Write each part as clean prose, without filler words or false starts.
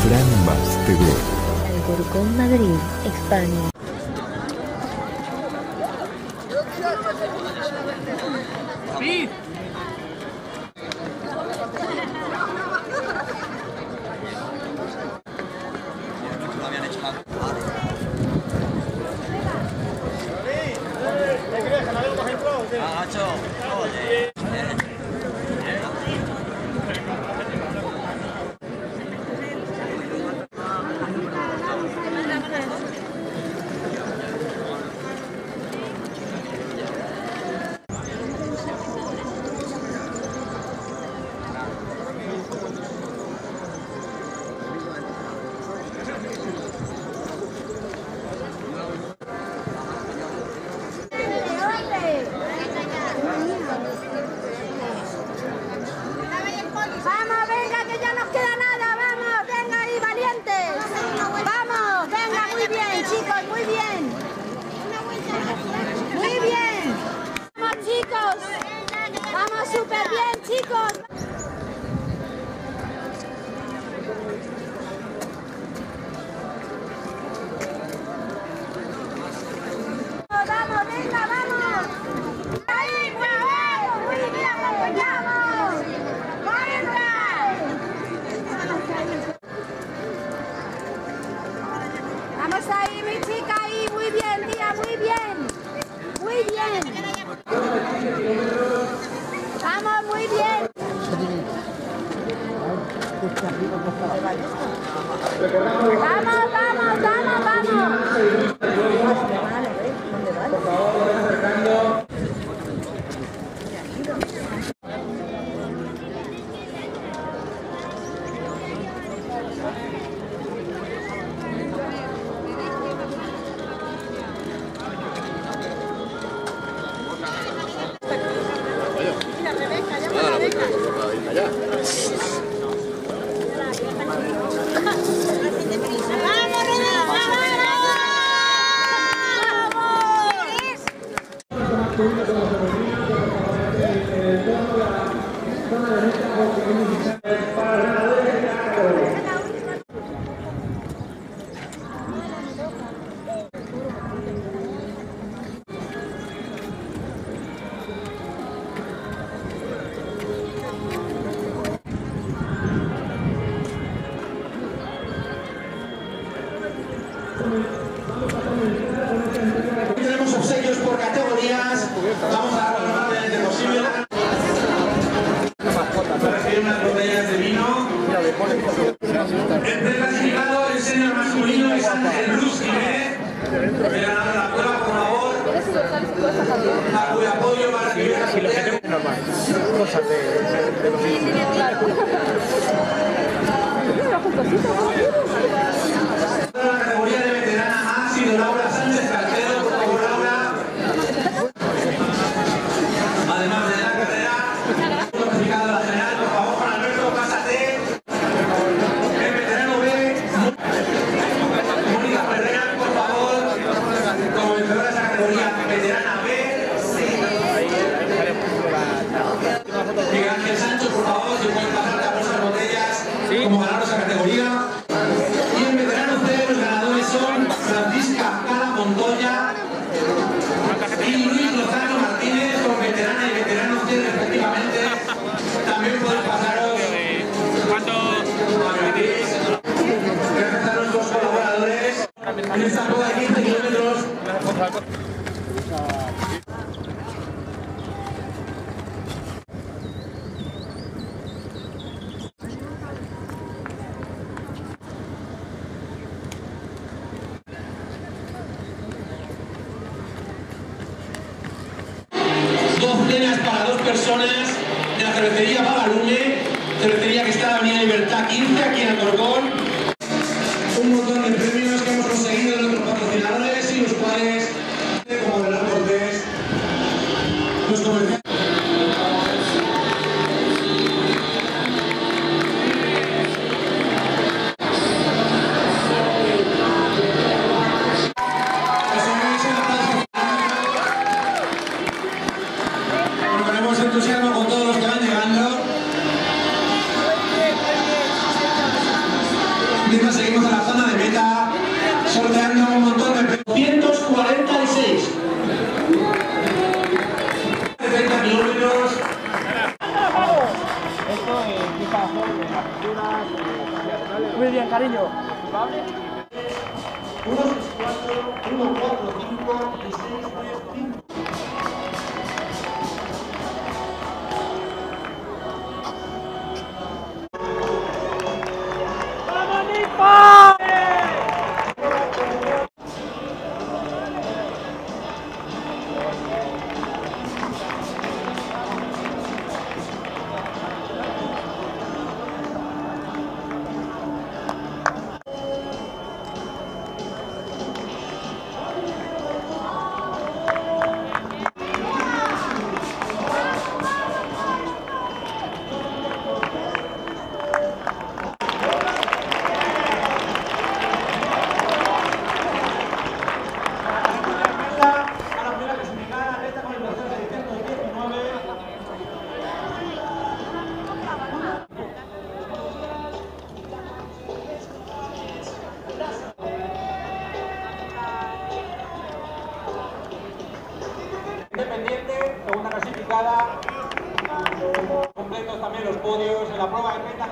Fran Más TV. Alcorcón, Madrid, España. ¡Sí! Vamos, venga, que ya nos queda nada, vamos, venga ahí, valientes. Vamos, venga, muy bien, chicos, muy bien. Muy bien. Vamos, chicos. Vamos súper bien, chicos. Vamos, venga, vamos. Ahí, bravo, muy bien, apoyamos. Vamos ahí, mi chica, ahí, muy bien, tía, muy bien. Muy bien. Vamos, muy bien. Vamos, vamos, vamos, vamos. Por favor, acercando. Tenemos obsequios por categorías. Vamos a dar lo más rápidamente posible. Para recibir unas botellas de vino. El preclasificado, el senior masculino es Ángel Rusquine. Voy a dar la prueba, por favor. A cuyo apoyo para recibir las botellas. Cosas de los niños. La categoría de veterana ha sido Laura Sánchez Cartero. Por favor, Laura. Además de la carrera, clasificado de la general, por favor, Juan Alberto, pásate. El veterano B, Mónica Ferrer, por favor, como vencedora de esa categoría veterana B. Miguel Ángel Sancho, por favor, si pueden pasar a vuestras botellas como ganador de esa categoría. Y el veterano C, los ganadores son Francisca Cala Montoya y Luis Lozano Martínez, con veterana y veterano C respectivamente. También podéis pasaros a Beatriz. Gracias a nuestros colaboradores en esta boda de 15 kilómetros. Dos cenas para dos personas de la cervecería Bagalume, cervecería que está en la Avenida Libertad 15, aquí en Alcorcón. Un montón de premios que hemos conseguido de nuestros patrocinadores y los cuales, como de las Cortés, los comerciantes. Entusiasmo con todos los que van llegando. mientras seguimos en la zona de meta, sorteando un montón de 246. 30 kilómetros. Esto empieza a hacer de las pinturas. Muy bien, cariño. 1, 4, 5 y 6, 5. Independiente, segunda clasificada, completos también los podios en la prueba de meta.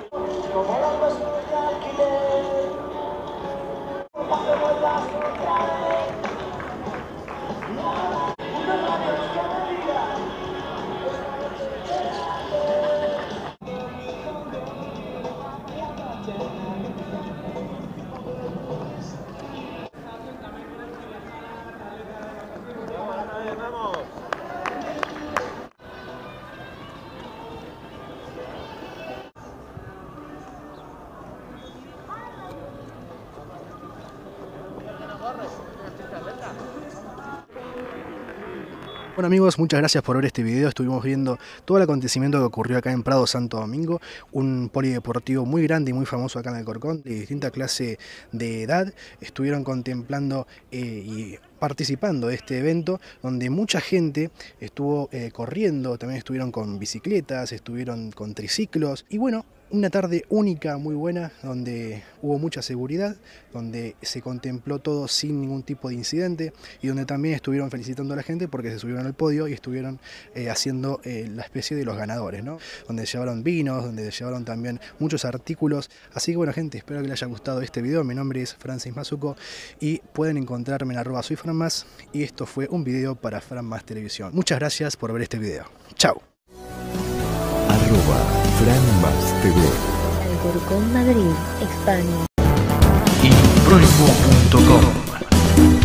Bueno amigos, muchas gracias por ver este video. Estuvimos viendo todo el acontecimiento que ocurrió acá en Prado Santo Domingo, un polideportivo muy grande y muy famoso acá en Alcorcón, de distinta clase de edad. Estuvieron contemplando y participando de este evento, donde mucha gente estuvo corriendo, también estuvieron con bicicletas, estuvieron con triciclos y bueno, una tarde única, muy buena, donde hubo mucha seguridad, donde se contempló todo sin ningún tipo de incidente y donde también estuvieron felicitando a la gente porque se subieron al podio y estuvieron haciendo la especie de los ganadores, ¿no? Donde llevaron vinos, donde llevaron también muchos artículos. Así que bueno gente, espero que les haya gustado este video. Mi nombre es Francis Mazuco y pueden encontrarme en @soyfranmas y esto fue un video para Franmas Televisión. Muchas gracias por ver este video. Chao. @FranMas TV Alcorcón, Madrid, España. y proimo.com.